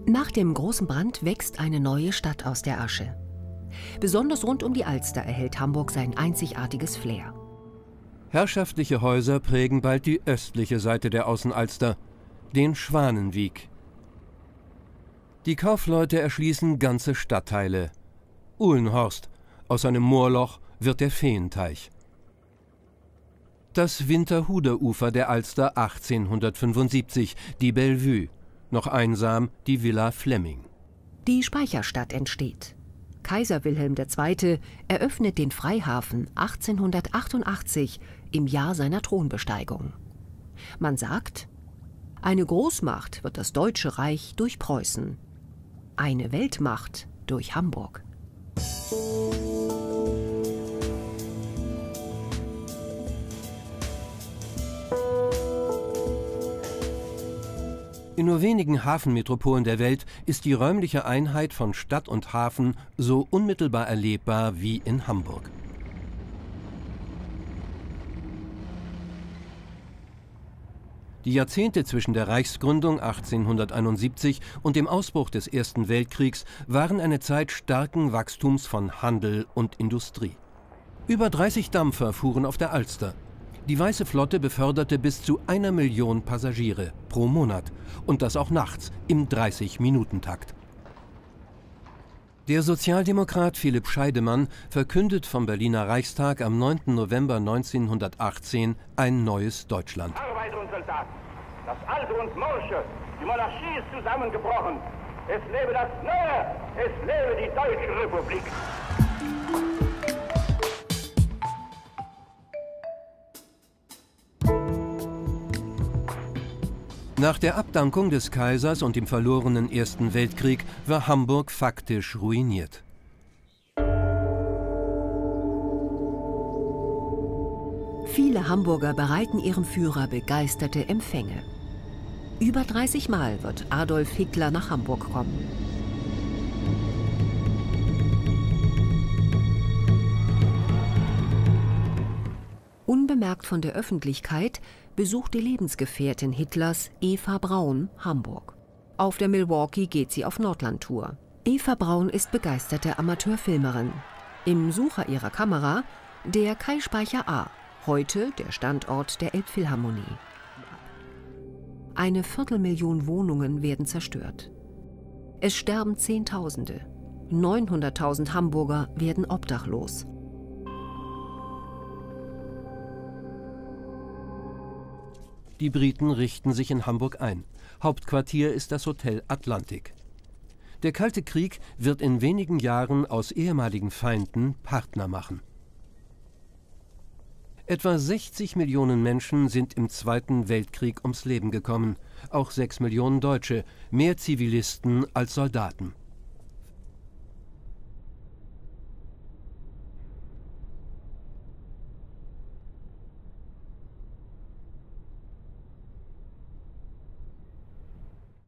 Nach dem großen Brand wächst eine neue Stadt aus der Asche. Besonders rund um die Alster erhält Hamburg sein einzigartiges Flair. Herrschaftliche Häuser prägen bald die östliche Seite der Außenalster, den Schwanenwiek. Die Kaufleute erschließen ganze Stadtteile. Uhlenhorst, aus einem Moorloch wird der Feenteich. Das Winterhuderufer der Alster 1875, die Bellevue, noch einsam die Villa Flemming. Die Speicherstadt entsteht. Kaiser Wilhelm II. Eröffnet den Freihafen 1888 im Jahr seiner Thronbesteigung. Man sagt, eine Großmacht wird das Deutsche Reich durch Preußen, eine Weltmacht durch Hamburg. In nur wenigen Hafenmetropolen der Welt ist die räumliche Einheit von Stadt und Hafen so unmittelbar erlebbar wie in Hamburg. Die Jahrzehnte zwischen der Reichsgründung 1871 und dem Ausbruch des Ersten Weltkriegs waren eine Zeit starken Wachstums von Handel und Industrie. Über 30 Dampfer fuhren auf der Alster. Die Weiße Flotte beförderte bis zu 1 Million Passagiere pro Monat und das auch nachts im 30-Minuten-Takt. Der Sozialdemokrat Philipp Scheidemann verkündet vom Berliner Reichstag am 9. November 1918 ein neues Deutschland. Arbeiter und Soldaten, das Alte und Morsche, die Monarchie ist zusammengebrochen. Es lebe das Neue, es lebe die Deutsche Republik. Nach der Abdankung des Kaisers und dem verlorenen Ersten Weltkrieg war Hamburg faktisch ruiniert. Viele Hamburger bereiten ihrem Führer begeisterte Empfänge. Über 30 Mal wird Adolf Hitler nach Hamburg kommen. Unbemerkt von der Öffentlichkeit besucht die Lebensgefährtin Hitlers, Eva Braun, Hamburg. Auf der Milwaukee geht sie auf Nordlandtour. Eva Braun ist begeisterte Amateurfilmerin. Im Sucher ihrer Kamera der Kai-Speicher A, heute der Standort der Elbphilharmonie. 250.000 Wohnungen werden zerstört. Es sterben Zehntausende. 900.000 Hamburger werden obdachlos. Die Briten richten sich in Hamburg ein. Hauptquartier ist das Hotel Atlantik. Der Kalte Krieg wird in wenigen Jahren aus ehemaligen Feinden Partner machen. Etwa 60 Millionen Menschen sind im Zweiten Weltkrieg ums Leben gekommen, auch 6 Millionen Deutsche, mehr Zivilisten als Soldaten.